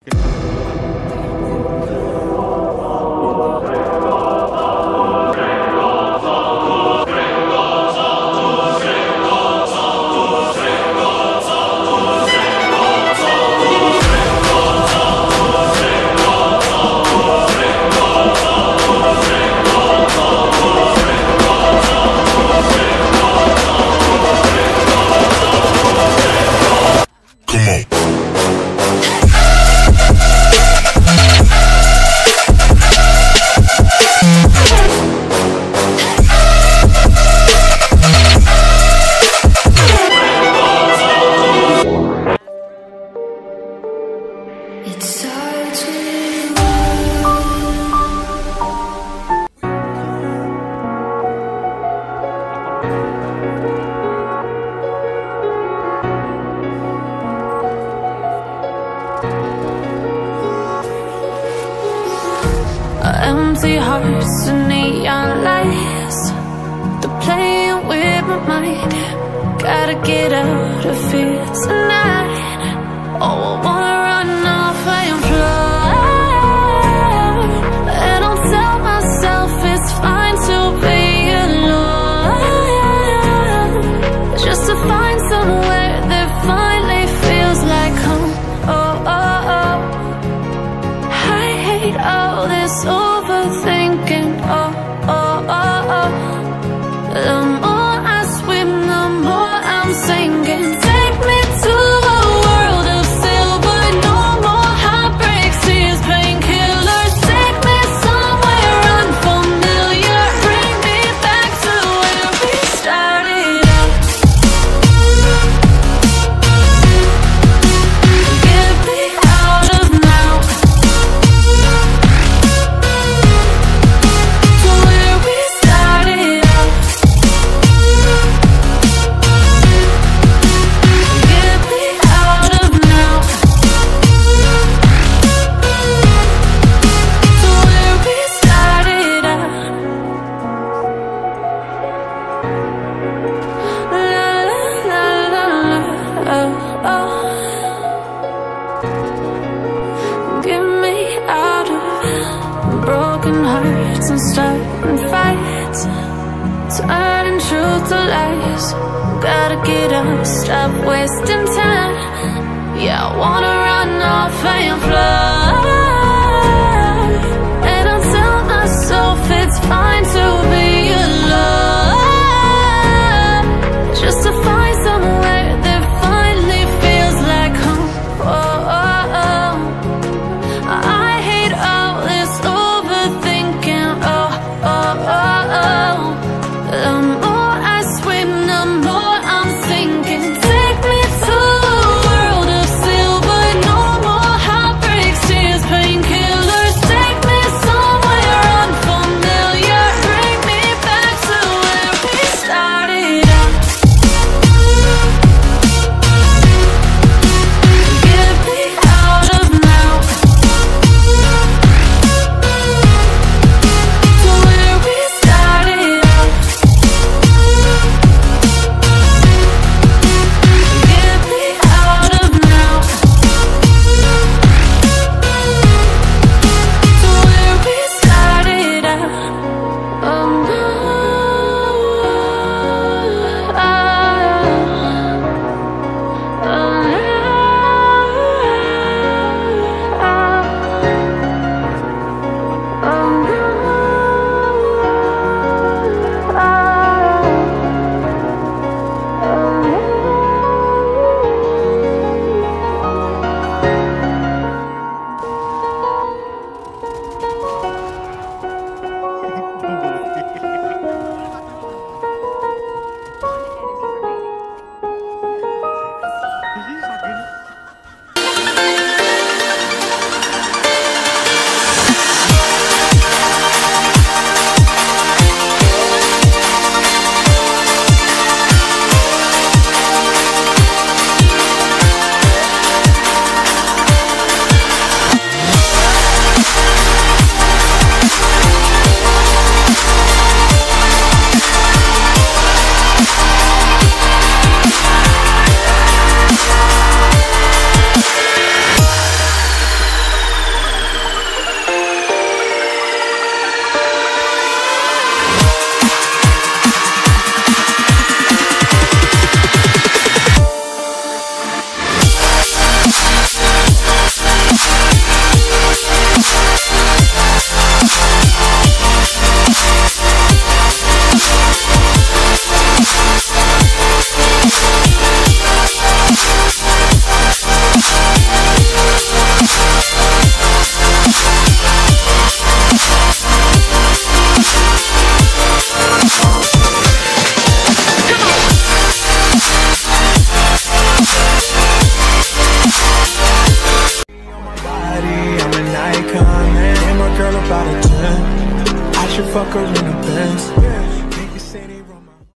Empty hearts and neon lights, they're playing with my mind. Gotta get out of here tonight. Oh, I wanna run off and fly, and I'll tell myself it's fine to be alone, just to find somewhere that finally feels like home. Oh, oh, oh. I hate all this overthinking. Oh, oh, oh, oh. The more I swim, the more I'm sinking. Take me to a world of silver. No more heartbreaks, tears, painkillers. Take me somewhere unfamiliar. Bring me back to where we started out. Get me out of now, to where we started out. Get me out of now, to where we started out. La la la la la, oh, oh. Get me out of broken hearts and starting fights, turning truth to lies. Gotta get up, stop wasting time. Yeah, I wanna run off and